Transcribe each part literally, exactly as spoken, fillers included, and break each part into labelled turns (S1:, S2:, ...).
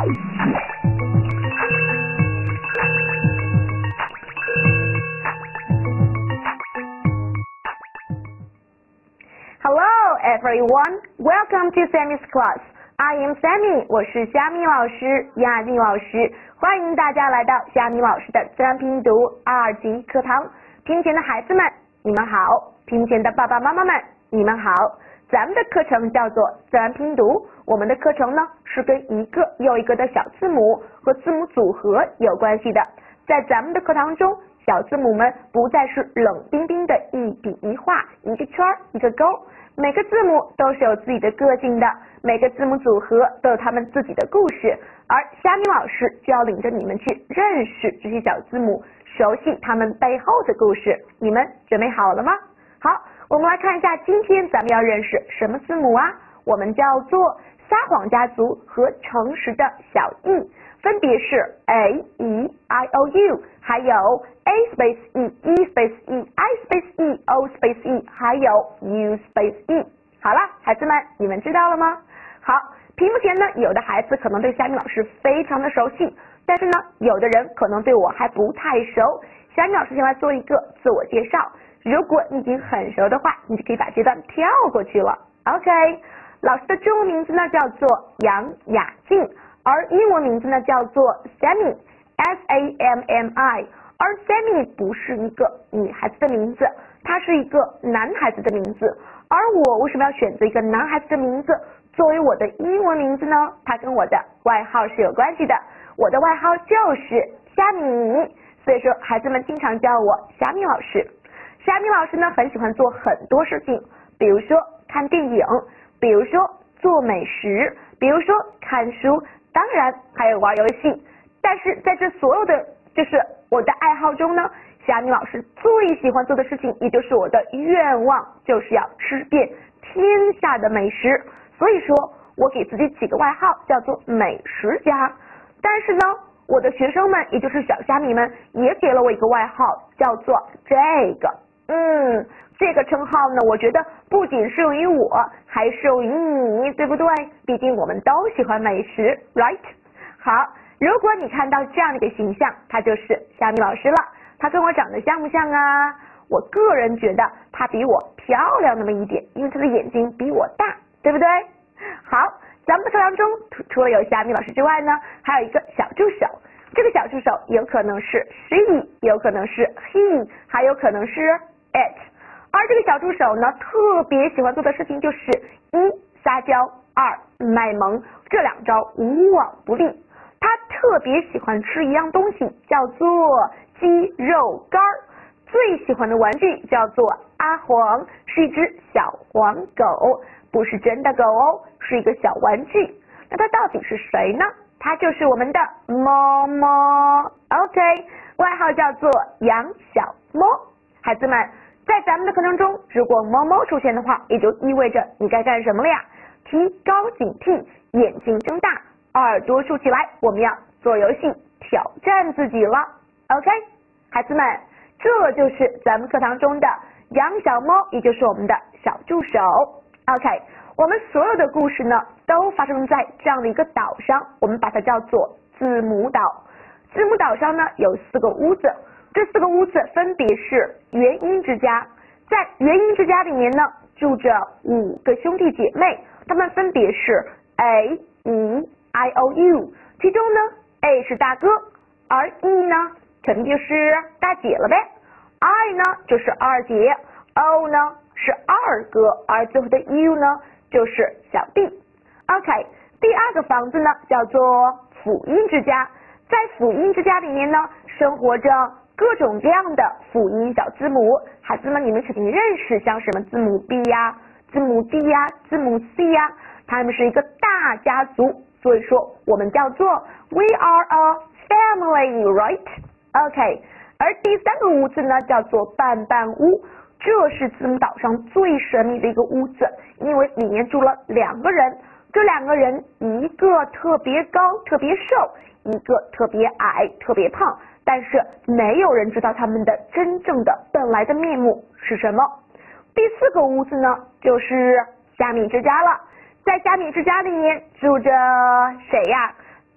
S1: Hello everyone, welcome to Sammy's class. I am Sammy, 我是虾米老师，亚静老师，欢迎大家来到虾米老师的自然拼读二级课堂。屏前的孩子们，你们好；屏前的爸爸妈妈们，你们好。咱们的课程叫做自然拼读，我们的课程呢是跟一个又一个的小字母和字母组合有关系的。在咱们的课堂中，小字母们不再是冷冰冰的一笔一画，一个圈一个勾，每个字母都是有自己的个性的，每个字母组合都有他们自己的故事，而虾米老师就要领着你们去认识这些小字母，熟悉他们背后的故事。你们准备好了吗？好，我们来看一下今天咱们要认识什么字母啊？我们叫做撒谎家族和诚实的小 e， 分别是 a e i o u， 还有 a space e e space e i space e o space e， 还有 u space e。 好了，孩子们，你们知道了吗？好，屏幕前呢，有的孩子可能对虾米老师非常的熟悉，但是呢，有的人可能对我还不太熟。虾米老师先来做一个自我介绍，如果你已经很熟的话，你就可以把这段跳过去了。 OK， 老师的中文名字呢叫做杨雅静，而英文名字呢叫做 Sammy S A M M I， 而 Sammy 不是一个女孩子的名字，它是一个男孩子的名字。而我为什么要选择一个男孩子的名字作为我的英文名字呢？它跟我的外号是有关系的，我的外号就是虾米，所以说孩子们经常叫我虾米老师。虾米老师呢很喜欢做很多事情，比如说看电影，比如说做美食，比如说看书，当然还有玩游戏。但是在这所有的就是我的爱好中呢，虾米老师最喜欢做的事情，也就是我的愿望，就是要吃遍天下的美食。所以说我给自己起个外号叫做美食家。但是呢，我的学生们，也就是小虾米们，也给了我一个外号，叫做这个。嗯，这个称号呢，我觉得不仅适用于我，还适用于你，对不对？毕竟我们都喜欢美食 ，right？ 好，如果你看到这样的一个形象，他就是虾米老师了。他跟我长得像不像啊？我个人觉得他比我漂亮那么一点，因为他的眼睛比我大，对不对？好，咱们的课堂中除了有虾米老师之外呢，还有一个小助手。这个小助手有可能是 she， 有可能是 he， 还有可能是 it。而这个小助手呢，特别喜欢做的事情就是一撒娇，二卖萌，这两招无往不利。他特别喜欢吃一样东西，叫做鸡肉干儿。最喜欢的玩具叫做阿黄，是一只小黄狗，不是真的狗哦，是一个小玩具。那它到底是谁呢？它就是我们的猫猫 ，OK， 外号叫做杨小猫。孩子们，在咱们的课程中，如果猫猫出现的话，也就意味着你该干什么了呀？提高警惕，眼睛睁大，耳朵竖起来，我们要做游戏，挑战自己了 ，OK， 孩子们，这就是咱们课堂中的杨小猫，也就是我们的小助手 ，OK。我们所有的故事呢，都发生在这样的一个岛上，我们把它叫做字母岛。字母岛上呢有四个屋子，这四个屋子分别是元音之家。在元音之家里面呢，住着五个兄弟姐妹，他们分别是 A E I O U， 其中呢 A 是大哥，而 E 呢肯定就是大姐了呗， I 呢就是二姐， O 呢是二哥，而最后的 U 呢就是小弟。 OK， 第二个房子呢叫做辅音之家。在辅音之家里面呢，生活着各种各样的辅音小字母。孩子们，你们肯定认识像什么字母 B 呀、字母 D 呀、字母 C 呀，他们是一个大家族，所以说我们叫做 We are a family, right? OK， 而第三个屋子呢叫做半半屋，这是字母岛上最神秘的一个屋子，因为里面住了两个人，这两个人一个特别高特别瘦，一个特别矮特别胖，但是没有人知道他们的真正的本来的面目是什么。第四个屋子呢就是虾米之家了，在虾米之家里面住着谁呀？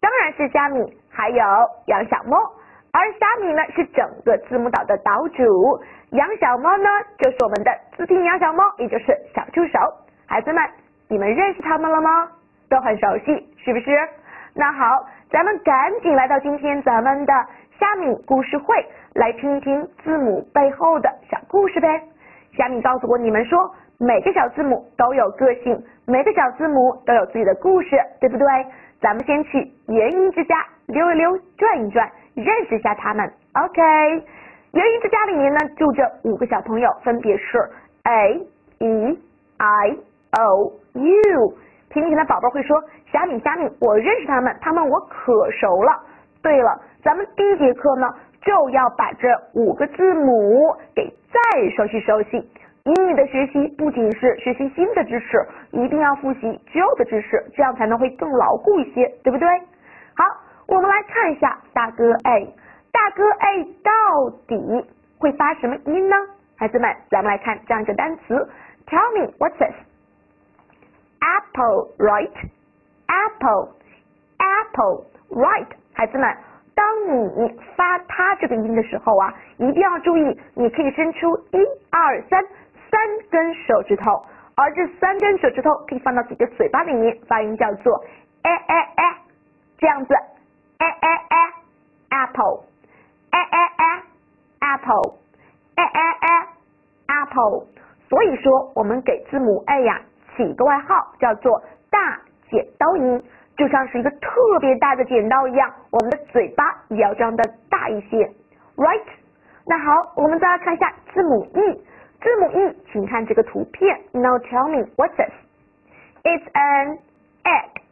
S1: 当然是虾米，还有杨小猫。而虾米呢是整个字母岛的岛主，杨小猫呢就是我们的字听杨小猫，也就是小助手。孩子们，你们认识他们了吗？都很熟悉，是不是？那好，咱们赶紧来到今天咱们的虾米故事会，来听一听字母背后的小故事呗。虾米告诉过你们说，每个小字母都有个性，每个小字母都有自己的故事，对不对？咱们先去元音之家溜一溜，转一转，认识一下他们。OK， 元音之家里面呢住着五个小朋友，分别是 A E I O U。甜甜的宝贝会说，虾米虾米，我认识他们，他们我可熟了。对了，咱们第一节课呢就要把这五个字母给再熟悉熟悉。英语的学习不仅是学习新的知识，一定要复习旧的知识，这样才能会更牢固一些，对不对？好，我们来看一下大哥 A， 大哥 A 到底会发什么音呢？孩子们，咱们来看这样一个单词 ，Tell me what's this？Apple, right? Apple, apple, right? 孩子们，当你发它这个音的时候啊，一定要注意，你可以伸出一二三三根手指头，而这三根手指头可以放到自己的嘴巴里面，发音叫做哎哎哎，这样子，哎哎哎 ，apple， 哎哎哎 ，apple， 哎哎哎 ，apple。所以说，我们给字母 A 呀。起一个外号叫做大剪刀音，就像是一个特别大的剪刀一样，我们的嘴巴也要这样的大一些 ，right？ 那好，我们再来看一下字母 E， 字母 E， 请看这个图片 ，Now tell me what's this？It's an egg，